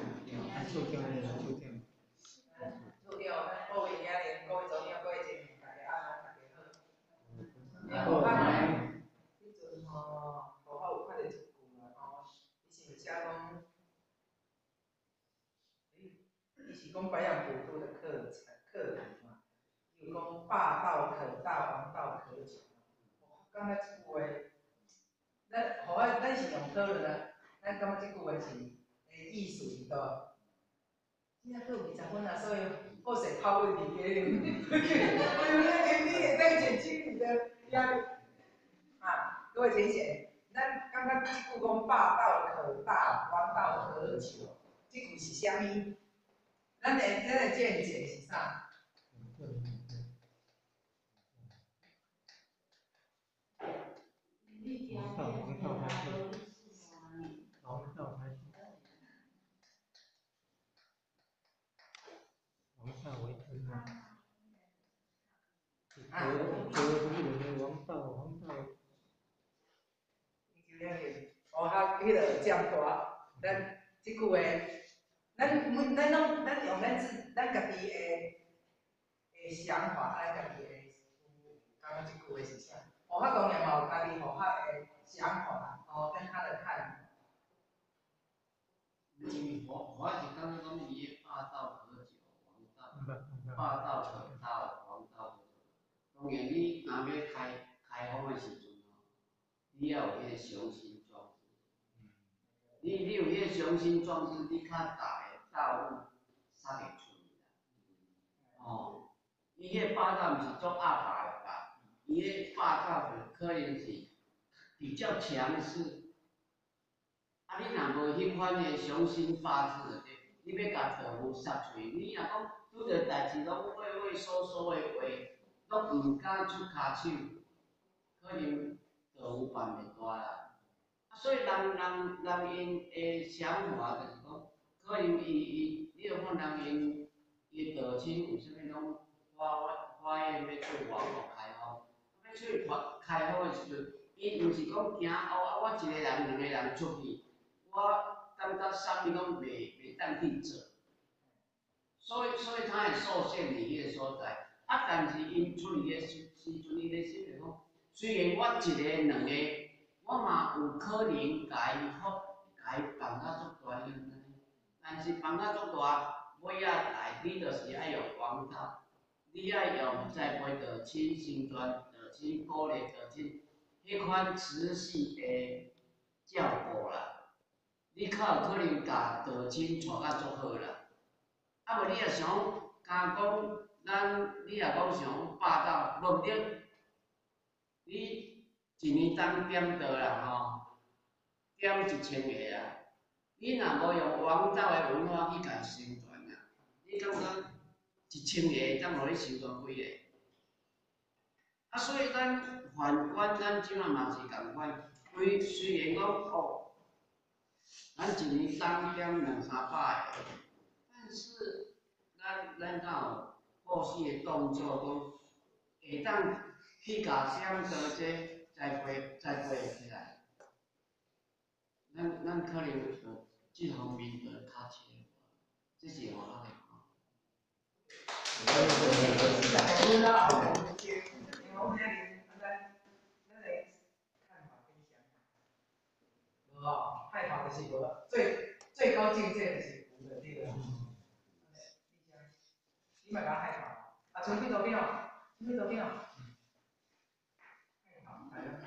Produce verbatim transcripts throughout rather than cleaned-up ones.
啊，抽奖的啦，抽奖。 抽奖，咱各位兄弟，各位组长，各位前面，大家安大家好。 好来。 迄阵吼，我我有看到一句啦吼，伊是写讲，伊是讲白羊古都的课课题嘛，就讲霸道可大，王道可久。我感觉这句话，咱互我咱是用讨论啊，咱感觉这句话是诶意思是倒。现在有二十分啊，所以好势抛问题给你，我有那你也在减轻你的压力啊。各位请写，咱刚刚这句讲霸道可大，王道可久，这句是啥物？咱的咱的见解是啥？ 王道王道还是王道还是王道为真嘛？德德不人的王道王道。 哦，哈，迄个占大，咱即句话，咱每咱拢咱用咱自咱家己的的想法，咱家己的，刚刚即句话是啥？学校当然嘛有家己学校的想法，哦，跟他的看法。 嗯，我我是感觉讲伊霸道可久，王道霸道可大，王道可久。当然，你若要开开放的时阵吼，你要有迄个雄心壮志。你你有迄个雄心壮志，你较大的道路杀会出啦。哦，伊迄霸道毋是做阿爸的霸，伊迄霸道就可能是比较强势。啊，你若无迄款的雄心发志，你要甲道路杀出去，你若讲拄着代志拢畏畏缩缩的话，拢毋敢出骹手，可能道路办袂大啦。啊，所以人人人因的想法就是讲，可能伊伊，你有看人因伊道亲有啥物拢发发现要做网络开放，要做发开放的时阵，伊毋是讲惊哦啊，我一个人两个人出去。我感觉啥物拢袂袂当去做，所以所以他会受限于迄个所在。啊，但是因处理的时时阵，伊咧心里讲，虽然我一个两个，我嘛有可能甲伊好，甲伊放甲足大样，但是放甲足大，尾仔来你就是爱用王道，你爱用栽培道亲、新传道亲、鼓励道亲，迄款持续的教导啦。你较有可能甲道亲带甲足好啦，啊无你若想敢讲咱，你若讲想霸道，无得，你一年当点道啦吼，点一千个啊，你若无用王道的文化去甲宣传啊，你感觉一千个当互你宣传几个？啊，所以咱反观咱即摆嘛是共款，规虽然讲哦。咱一年当点两三百个，但是咱咱敢有后续的动作，讲会当去甲啥道这栽培栽培起来，咱咱可能就这方面就较深，这是我咱的哦，害怕的是无最最高境界的是无的这个。你莫甲害怕，啊，从去左边哦，从去左边哦。害怕，来了。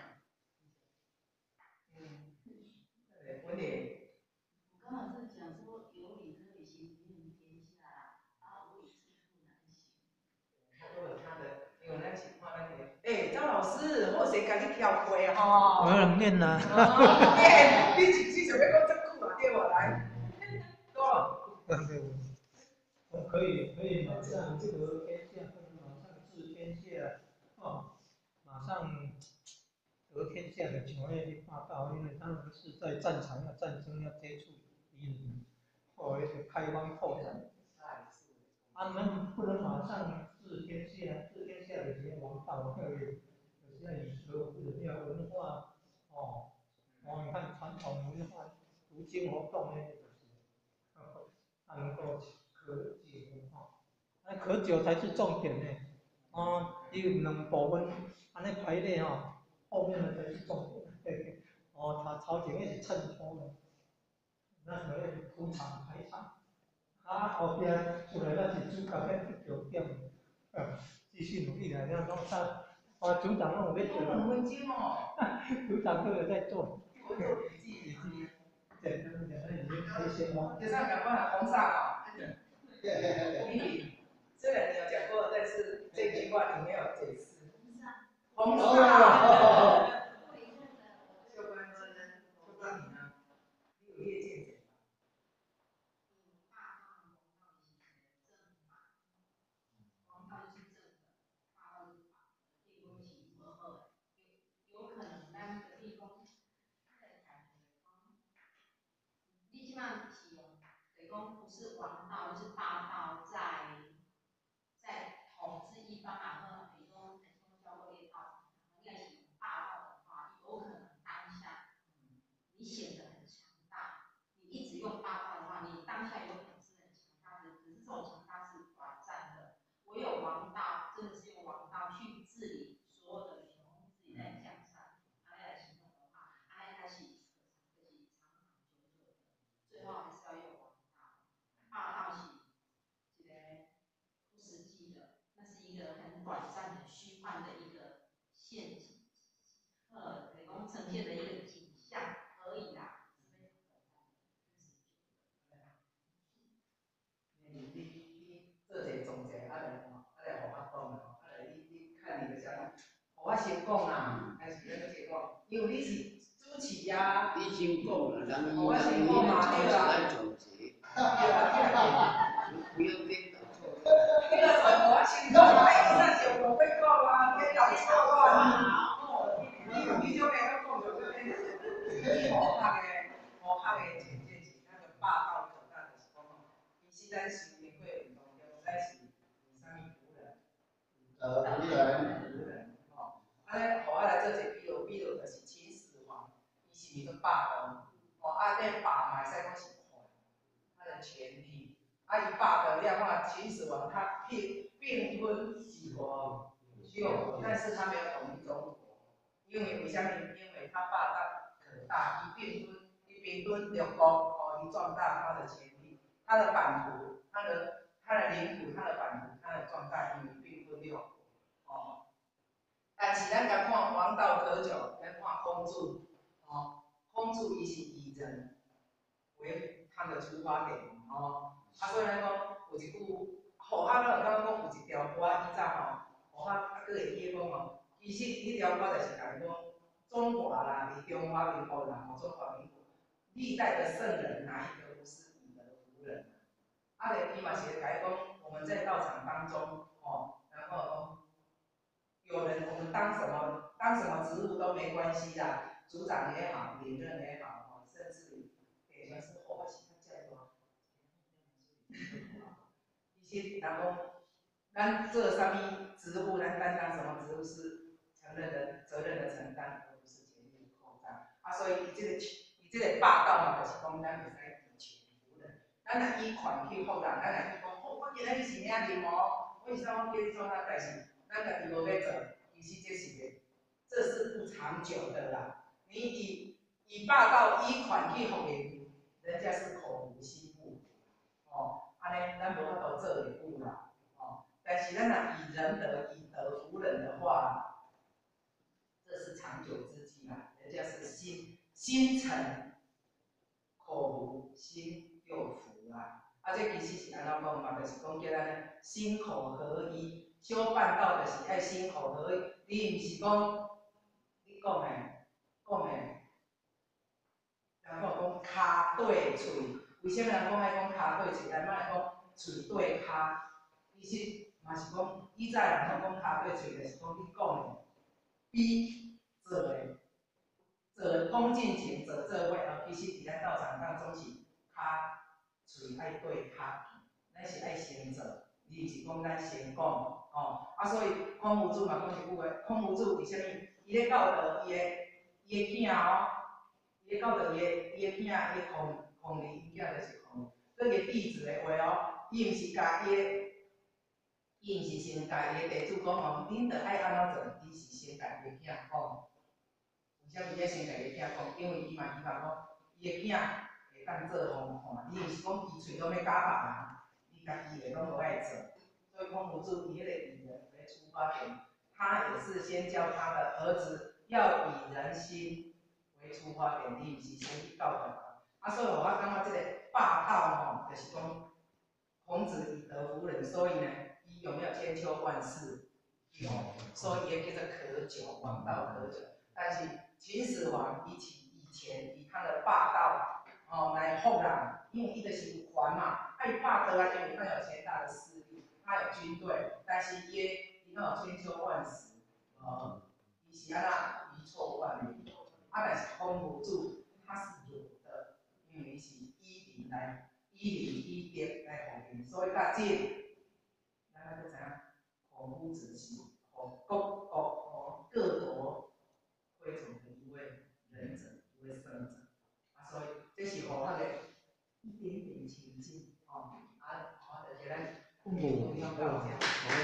嗯，问题。 我刚好是讲说，有理可以行，平天下，啊，无理处处难行。 他都有他的，因为咱情况那个，哎，张老师，或谁家己挑过吼？ 我有念呐。 哦，哎，你你你想要讲这句嘛？对无来？多。 可以可以马上得天下，或者马上治天下，哦，马上得天下的强烈的霸道，因为他们是在战场要战争要接触敌人，或者是开荒扩展。他们不能马上治天下，治天下有些王道，有些有些以德服人，要文化，哦，哦，你看传统文化读经活动呢，就是， 那可久才是重点呢。哦，伊有两部分，安尼排列哦，后面的才是重点。对，哦，他头前那是衬托的，那是那个铺场排场，啊后边出来那是主角的重点，呃，继续努力来，这样讲他，啊组长让我们做了， 两分钟哦， 组长都有在做， 我做笔记， 笔记，简单简单已经开心了。 就像赶快来红上啊，英语虽然你有讲过，但是这句话你没有解释。红上，就关就关你呢，你有业见解吗？ 王道就是正的，霸道就是反的，地公是合二，有有可能咱个地公，在谈的讲，你即摆是用，等于讲不是王道，就是霸道在在统治一方啊，或比如说很多教过猎道，你也是用霸道的话，有可能当下你显得很强大，你一直用霸道的话，你当下有可能是很强大的，可是这种强大是短暂的。唯有王道，真的是用王道去治理所有的人，自己在江山，他来行动的话，他应该是可长，就是长长久久的。最后还是要用王道，霸道是一个不实际的，那是一个很短暂的、虚幻的一个陷阱，呃，给公呈现的一个景象而已啦。 你你你做一个总结，啊来啊来互我讲啊，啊来你你看你的想法，互我先讲啦，还是咱要先讲？因为你是主持啊。 你先讲啦，咱们我先讲嘛，对啦。 来总结。 对啦，对啦。 不要颠倒错。 那个所以我先讲，哎，以上是我会讲啊，颠倒错啊。你你就没有讲就就变成你无拍的无拍的前见是那个霸道可大的是讲哦，伊是咱修行过运动中，咱是啥物夫人？ 呃，夫人。 夫人哦，啊咧，互我来做一个比喻，比喻就是秦始皇，伊是毋是霸道？哦，啊，咧霸嘛会使讲是权，他的权力。啊，伊霸的了话，秦始皇他并并吞几国六国，但是他没有统一中国，因为为什么？因为他霸道可大，伊并吞伊并吞六国，哦，伊壮大他的权力，他的版图，他的他的领土，他的版图，他的壮大，因为并吞六国，哦。但是咱甲看王道可久，咱看孔子，哦，孔子伊是以人为他的出发点，哦。啊，所以咱讲有一句，互客咱有感觉讲有一条歌，以前吼，互客啊，佫会记讲吼，其实迄条歌就是讲讲中华啦，是中华民国啦，中华民国历代的圣人哪一个不是以德服人？啊，咧伊嘛是讲讲我们在道场当中，哦，然后有人我们当什么当什么职务都没关系啦，组长也好，领任也好，哦，甚至于也像是后期他叫做。伊是人讲，咱做啥物职务，咱担当什么职务是承认的责任的承担，而不是权力的扩张。啊，所以伊这个伊这个霸道嘛，就是讲咱袂使以权服人，咱若以权去服人，咱若去讲，哦，我今仔日是领任哦，我是啥我叫你做啥代志，咱家己无要做，其实这是个，这是不长久的啦。你以以霸道以权去服人，人家是口服心不服，哦。安尼，咱无法度做会久啦，哦。但是咱若以仁德、以德服人的话，这是长久之计啦。人家是心心诚、口服、心又服啦。啊，这其实是安怎讲嘛？就是讲叫咱心口合一。修办道就是爱心口合一。你毋是讲你讲诶，讲诶，人讲讲骹对喙。为什么人讲爱讲骹对喙，人莫讲喙对骹？其实嘛是讲，以前人拢讲骹对喙，就是讲你讲的比做的做恭敬前做做尾后，其实伫咱道场当中是骹喙爱对骹，咱是爱先做，而毋是讲咱先讲哦。啊，所以孔夫子嘛讲一句话，孔夫子为什么伊咧教导伊的伊的囝哦，伊咧教导伊的伊的囝，伊的孔孔离，伊囝就是孔。这个弟子的话哦，伊毋是甲伊的伊毋是先甲伊个地主讲哦，恁着爱安怎做，伊是先甲伊个囝讲。为啥物要先甲伊个囝讲？因为伊嘛希望讲，伊个囝会当做互看，伊毋是讲伊喙拢要教别人，伊家己个拢无爱做。所以孔夫子以迄个以人为出发点，他也是先教他的儿子要以人心为出发点，你毋是先去教别人。啊，所以我感觉即个霸道吼，就是讲孔子以德服人，所以呢，伊有没有千秋万世？有，所以也叫做可久，王道可久。但是秦始皇以前以前以他的霸道哦来后人，因为伊就是有权嘛，他有霸道啊，因为他有强大的势力，他有军队，但是伊伊有千秋万世，呃，伊是安那遗臭万年。啊，但是孔夫子他是有的，因为伊是以礼来以礼以德来服人，所以甲这咱就知影孔夫子是互各国哦各国推崇的一位仁者，一位圣者。啊，所以这是互咱个一点点情境哦，啊，我就是咱父母要教这样。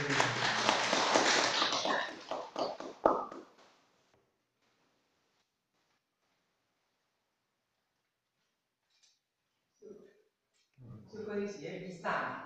就关于是迄比赛。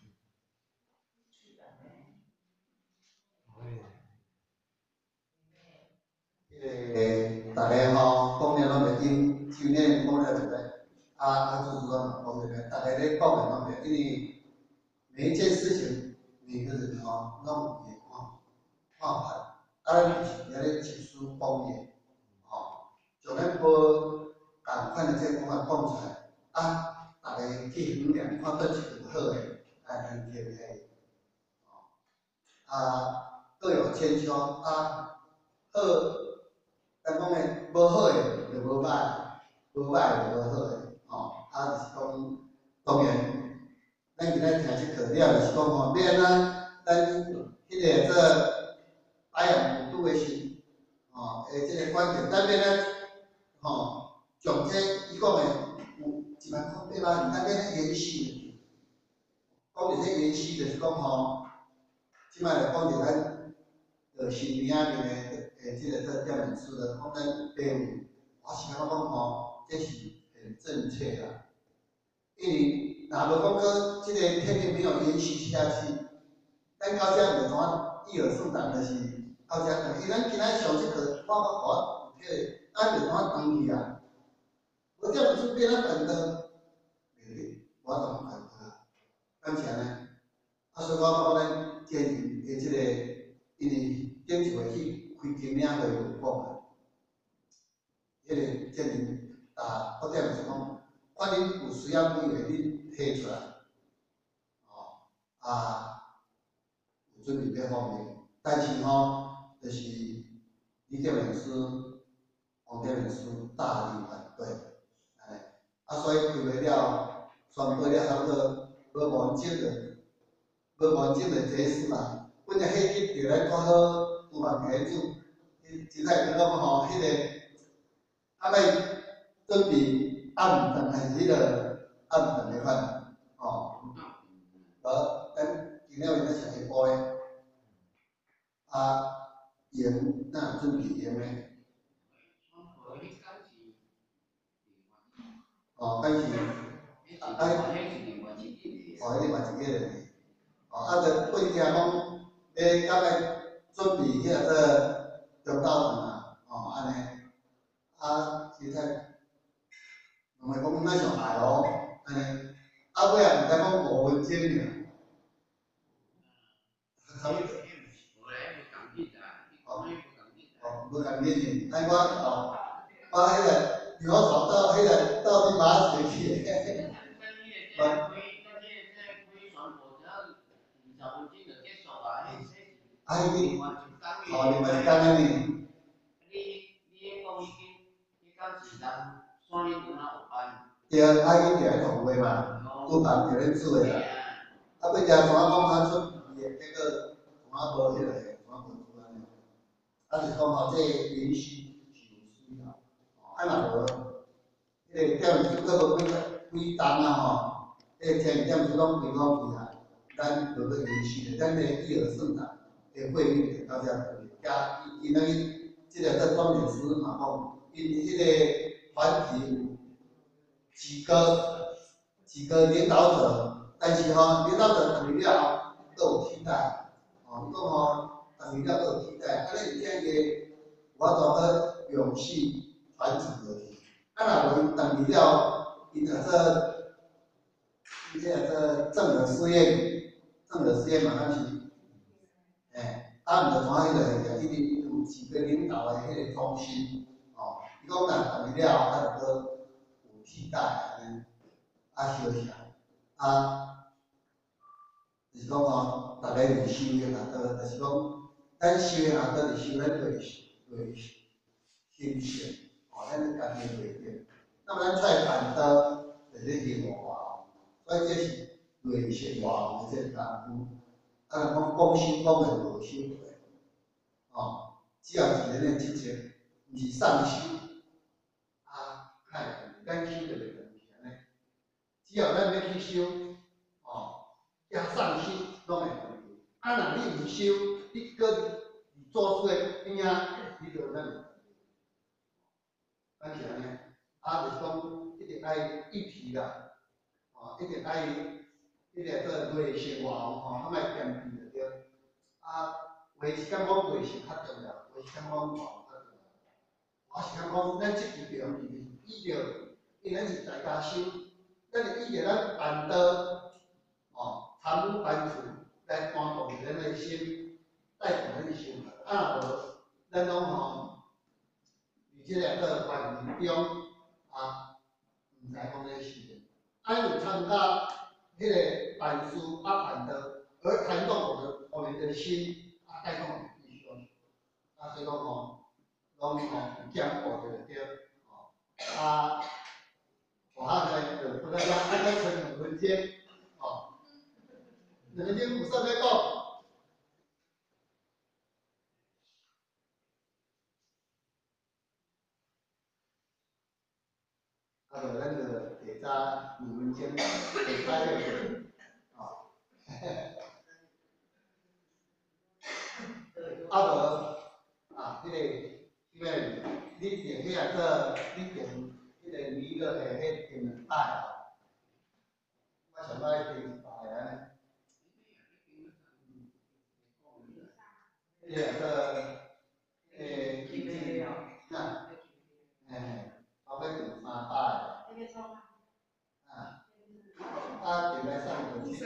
诶，大家吼讲了拢袂紧，去年讲了一个，啊啊，就是说嘛，讲一个，大家咧讲的拢袂，因为每一件事情，每个人吼拢有看看法，啊，咱也咧集思广益，吼，将咱无共款的这讲法讲出来，啊，大家去衡量，看倒一个好诶，来来贴起，吼，啊，各有千秋，啊，好。咱讲诶，无好诶就无歹，无歹就无好诶，吼、啊，就是讲，当然，咱今仔听即课了，就是讲吼，要安怎，咱迄个做海洋辅助诶时，吼，诶，即个观点，咱要咱，吼，从这伊讲诶，有一万块八万，咱要咱延续，讲着这延续，就是讲吼，即摆来讲着咱，呃，新名面诶。诶，即个这调研师的讲咱队伍，我是感觉讲吼，这是很正确啦。因为若无讲个即个天天没有延续下去，咱到遮就怎一耳顺当就是到遮等，因为咱今仔上即课，我我我，迄个咱就怎当去啊？我调研师变咱办的，袂，我怎办啊？感谢呢，啊，所以我讲咱建议诶，即个因为顶一回去。开经领会有讲啊，迄个建议啊，我点就是讲，反正有需要机会你提出来，哦，啊，有准备这方面，但是吼，就是李建文师、黄建文师大力反对，哎，啊，所以开会了，宣布了差不多无完整的，无完整的结束啦，本来迄日就来讲好。有万个主，真太讲讲吼，迄个啊，要准备暗顿还是迄个暗顿的款，吼，无咱今了咱是下晡的，啊，盐那准备盐的，哦，开始，啊，哎，哦，迄个嘛一个人，哦，啊，着过定讲，诶，甲来。准备迄个做中道堂啊，哦，安尼，啊，其实，两个讲咱上下咯，安尼，啊，尾也毋知讲五分钟尔。哦，哦，无共你呢，但我哦，把迄个鸟巢到迄个到底把它吹起。啊，迄个，哦，另外一工安尼。你你讲已经，你到时阵山顶有哪有班？对啊，啊，伊定咧同话嘛，拄班就咧做诶啦。啊，要食怎讲他出伊诶，结果怎无迄个，怎无做安尼。啊，就是讲吼，这延续是有需要，啊，若无，迄个调研师搁无几几单啊吼，迄个调研师拢规拢去啊。 咱就要延续咱的以尔圣堂的会面到遮等，加因为即个这庄严师嘛讲，因迄个团体有几个几个领导者，但是吼领导者等于了后都有替代，哦，伊讲吼等于了都有替代，安尼这个我怎个永续传承落去？啊，若无等于了，因啊这。即个这政治事业，政治事业嘛，咱是，诶，啊，毋着怎迄个，一定有几个领导的迄个中心，哦，伊讲若等于了，啊，就搁有替代安尼，啊，休息，啊，就是讲吼，逐个是修的啊，都就是讲，咱修的啊，都是修咱对对心性，哦，咱家己袂定，那么咱出来办道，就是另外。所以这是类型外行的这个功夫，啊，讲讲修讲的无修过，哦，只要是咱的职责，毋是上修，啊，哎，咱修就袂问题安尼。只要咱要去修，哦，加上修拢袂问题。啊，若你毋修，你搁做事的边仔，你就咱袂问题。咱是安尼，啊，就是讲一定爱一体啦。哦，一定爱迄个做类生活吼，啊，莫兼备就对。啊，有时间讲类生较重要，有时间讲活较重要。我是感讲，咱即支中是依着，因咱是在家修，咱是依着咱办道，哦，参悟办事来传动咱的心，带动咱的生活。啊，若无，咱讲吼，伫即个个环境中，啊，毋知讲咧是。还有参加迄个办事啊办道，而牵动我的我们的心，啊带动我们弟兄，啊所以讲吼，拢吼讲我的对，哦啊，我还在就不大家安安成两分钟，哦，两分钟有啥要讲？啊，无咱就下早两分钟，下早就。啊无啊，迄个迄个，你订遐个，你订迄个米个下迄订两摆啊，我上摆订一摆安尼。迄个诶，kimchi，呐，诶，后尾订三摆。啊，啊，订来上个去。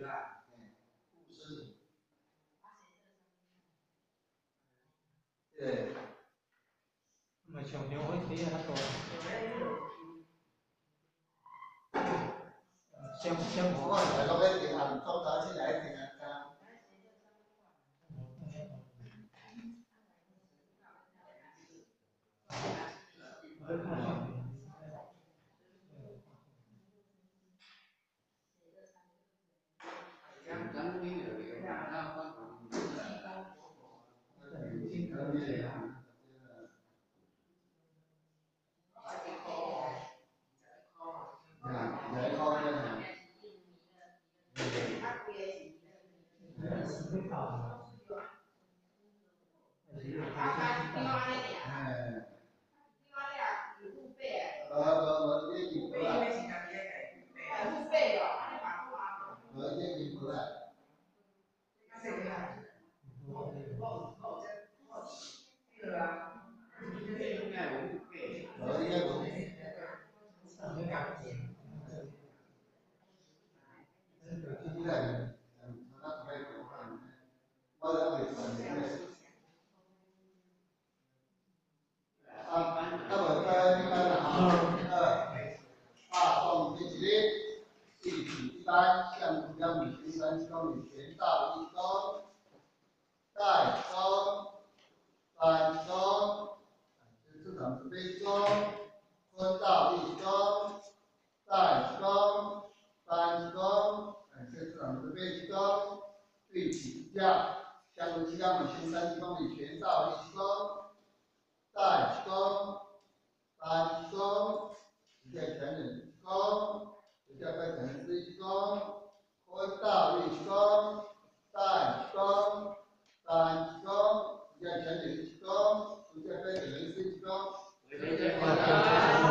对。 那么上场会体验较多。相相互。 我来到要定暗中早起来定啊， 我看上面。 我大力功，大功，大功，要全体功，逐渐分解为四功。 为天法